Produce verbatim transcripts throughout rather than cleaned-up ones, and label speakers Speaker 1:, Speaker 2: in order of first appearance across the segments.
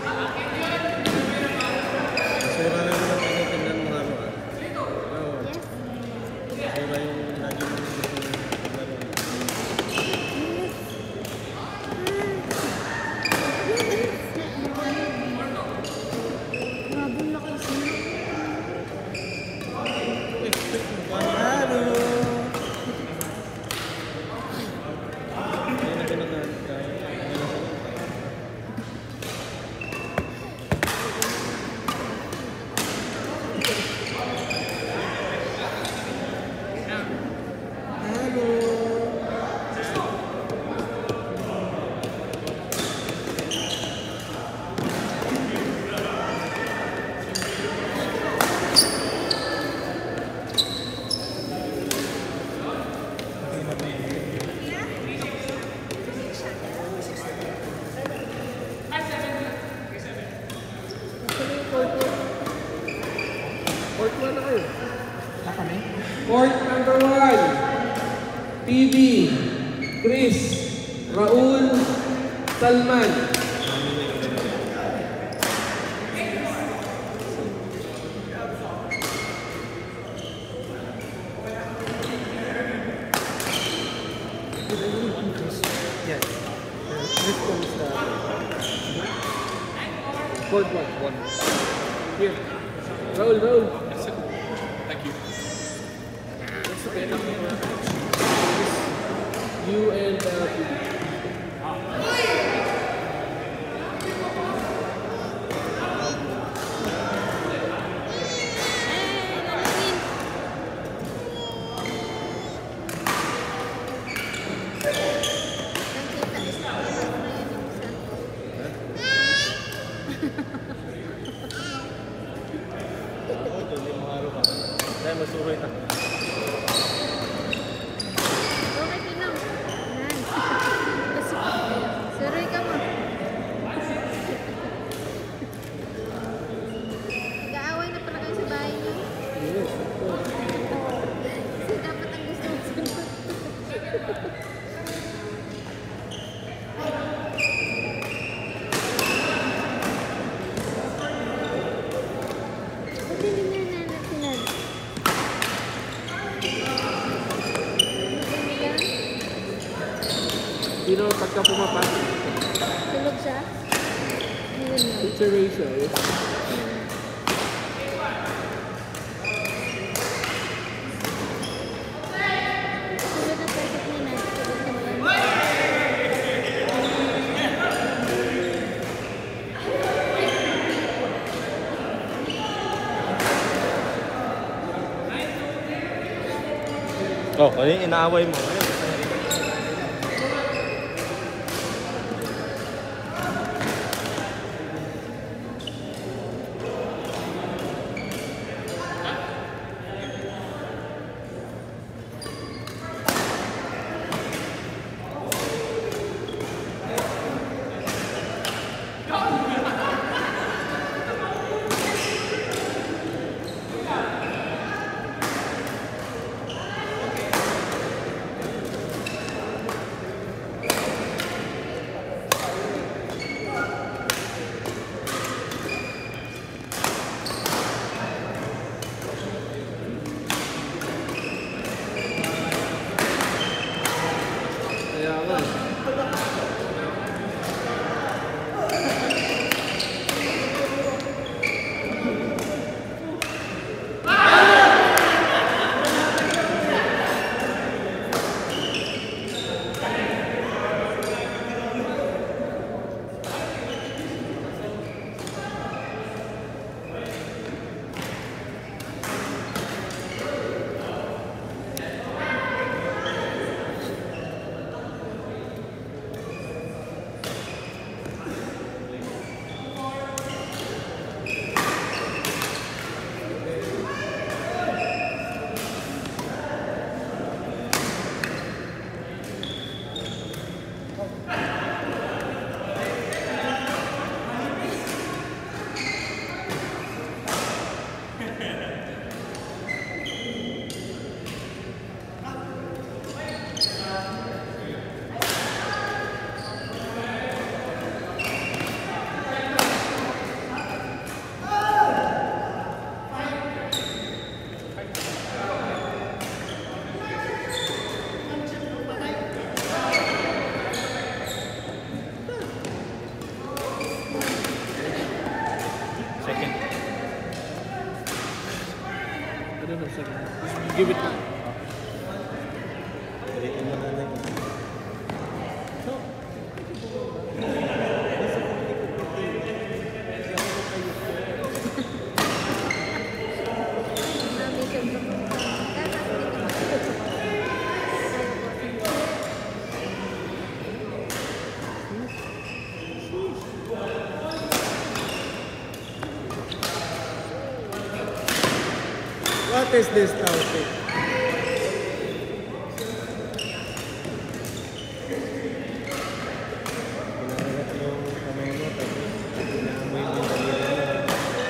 Speaker 1: Sura na naman ang tingnan mo ano ah. Oo. Sura yung lagi mo gusto yung laro.
Speaker 2: Mabul na kasi.
Speaker 1: Expect mo pa. Ano? Ayun na pinagalit tayo.
Speaker 3: Court one na kayo.
Speaker 4: kami?
Speaker 3: Court number one. P B, Chris, Raul, Salman.
Speaker 1: Yes. This one is the
Speaker 3: Court one.
Speaker 1: one.
Speaker 3: Here. Raul, Raul.
Speaker 5: Thank you.
Speaker 3: What's the pen? You and uh, P B.
Speaker 1: Oo, doon yung mga araw pa. Dahil masuhoy na.
Speaker 2: Okay, Pinang. Nice. Suroy ka mo. Nag-aaway na pala kayo sa bahay niyo.
Speaker 3: Yes, of course.
Speaker 2: Kasi dapat ang gusto mo sunod. Ba't hindi na nanatinan?
Speaker 3: Sino pagka pumapasok?
Speaker 2: Tulog siya? Ayun yun.
Speaker 3: It's a ratio. Eh.
Speaker 2: Tulog na perfect niya na. Tulog na yan.
Speaker 1: Oh, ano yung inaaway mo? Ayun.
Speaker 3: don't know, second. Just give it back.
Speaker 1: Ulitin mo na lang. So,
Speaker 2: Mami, sobrang
Speaker 1: what is this topic? Pinaharap yung kamay mo, tapos pinaamoy mo yung daliri mo.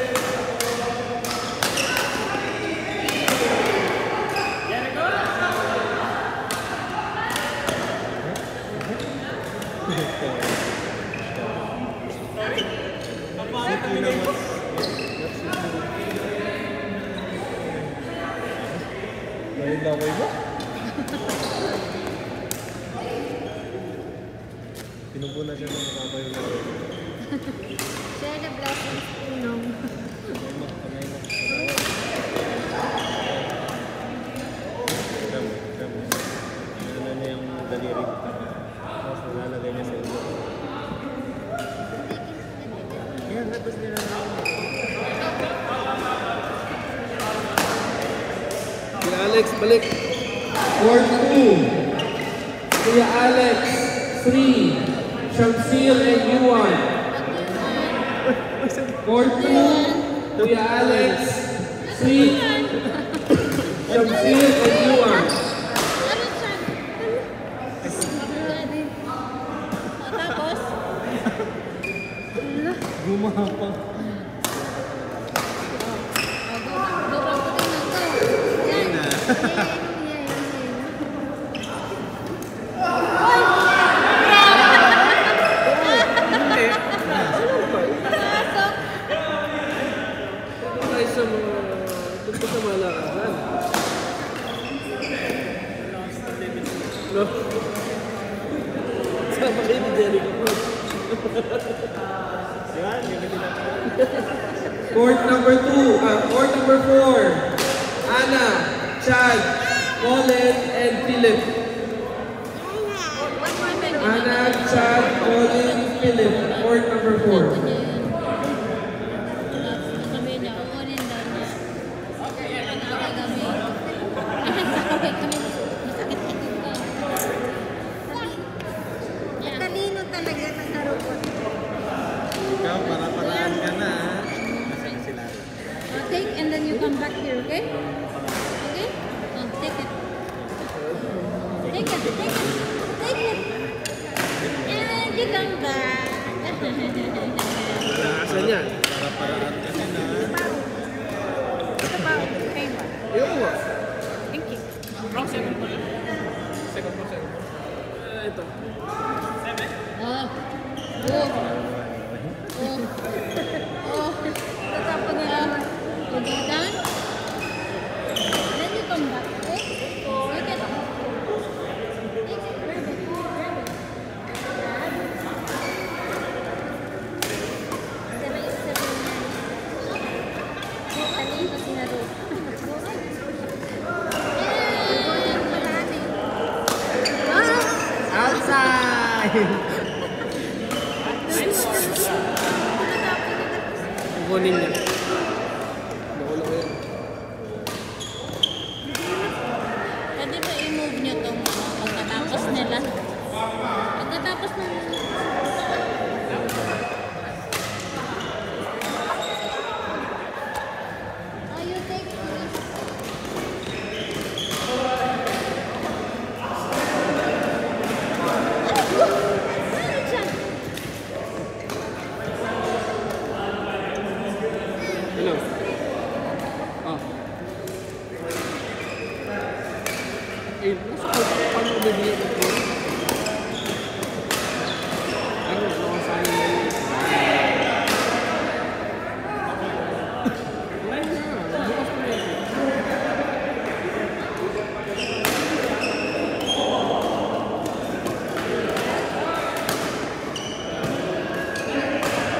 Speaker 1: Sige na, what's- what's your move? Dahil laway mo? Pinupo na siya ng mukha yung laway mo.
Speaker 2: share the blessings, Unong.
Speaker 1: Kamay mo, kamay mo. Dami, dami. Ano na yung daliri ko. Tapos nalalagay niya sa ulo. Yan, tapos nilalagay mo.
Speaker 3: Kuya Alex, balik. Court two. Kuya Alex, three. Shamsil and Yuan. Court two. Kuya Alex, three. Shamsil and Yuan.
Speaker 2: Ano siya? O, tapos?
Speaker 1: Gumapang.
Speaker 2: Sobrang puti na to. Yan.
Speaker 1: na.
Speaker 2: Yan, yan, yan. Pasok.
Speaker 3: Tayo sa mga, doon pa sa malakasan. No? Sama kayo ni Jericho po.
Speaker 1: Yan, yung nila.
Speaker 3: Court number two, uh, court number four. Anna, Chad, Colin, and Philip.
Speaker 2: One more time.
Speaker 3: Anna, Chad, Colin, Philip. Court number four.
Speaker 2: Sabi niya, kukunin daw niya. Pag-awa gabi. Sakit kami. Masakit ikot ko. Talino talaga ng harupot.
Speaker 1: Ikaw, para-paraan ka na. Nasaan sila?
Speaker 2: Uh, take and then you come back here, okay? Okay? Oh, take it. Take it, take it, take it. And you come back.
Speaker 3: Nakakasan niya.
Speaker 1: Para-paraan ka na.
Speaker 2: Ito pa, okay ba?
Speaker 3: Ayun mo.
Speaker 2: Thank you.
Speaker 5: Wrong second po. Second po, second po.
Speaker 3: Ah, ito.
Speaker 2: Oh. Oh. Oh. Oh. Tatapon nila. You go down. Then you come back, okay? Take it. Take it. Grab it. Grab it. Seven is seven yan. Talino si Haru.
Speaker 1: Outside!
Speaker 3: Kukunin niya. Nakulo ko yan.
Speaker 2: Pwede ba i-move nyo itong pagkatapos nila? Pagkatapos ng... Oh, you take this. Ano siya?
Speaker 3: Hello. Ah. Eh, nasa ko, paano ko bibigyan ng phone? Ano, nakasali na yun. Wala na, bukas ko na yun.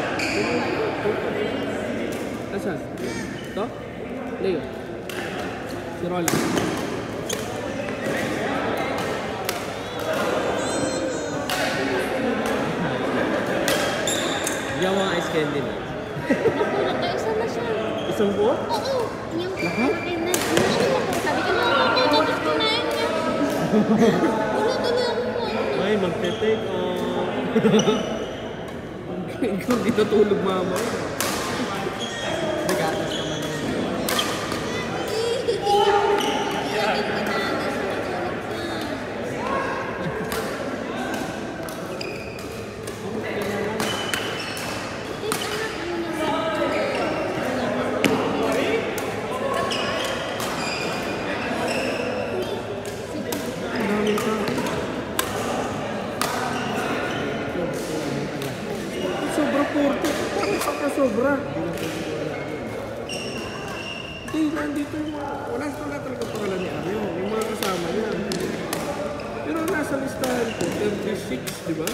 Speaker 3: Asan? Ito? Leo. Si Rola.
Speaker 1: Bigyan mo ang ice candy na.
Speaker 2: Naku, nakaisa na siya.
Speaker 1: Isang buo?
Speaker 2: Oo. Yung akin na. Ano ko? Sabi ko na ako. Tapos kunain niya. Tuloy-tuloy ako po.
Speaker 1: Ay, magte-take off.
Speaker 3: Ikaw hindi natulog mama.
Speaker 1: Nagatas naman yun.
Speaker 3: Ang daming tao. Sobra forty. Parang saka sobra. Hindi, nandito yung mga... Wala wala talaga pangalan ni Aryo. Yung mga kasama niya. Pero nasa listahan ko, thirty-six, di ba?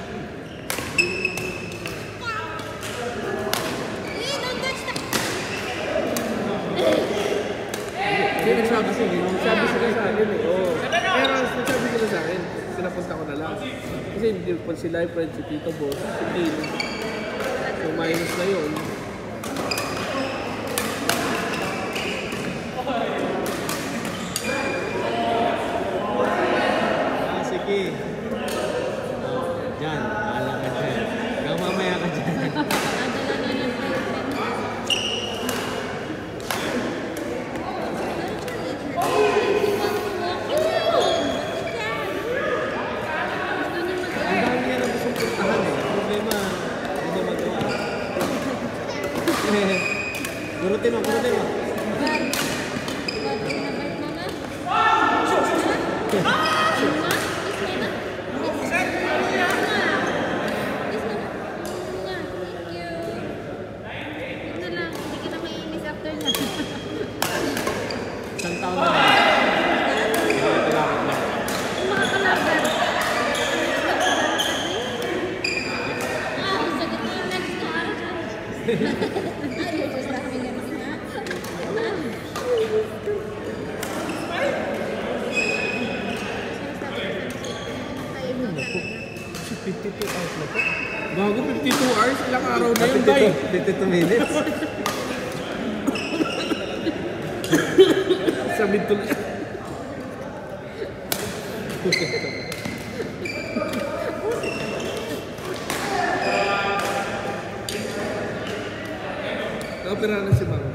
Speaker 3: Hindi, nagsabi sila. Nagsabi sila sa akin eh. Oo. Pero nagsabi sila sa akin. Sinapunta ko na lang. Kasi hindi pa sila yung friend si Tito Boss. Hindi. So minus na yun.
Speaker 1: Ah, sige. Oh, dyan, bahala ka dyan. Hanggang mamaya ka dyan. Ang dami niya na gustong puntahan eh. Problema, hindi mo magawa. Gurutin mo, gurutin mo. Isang taon na lang. Malapit lang. fifty-two hours na po.
Speaker 3: Bago fifty-two hours, ilang araw na yun, Day.
Speaker 1: fifty-two minutes.
Speaker 3: Sabi tuloy. Naopera na si Mama.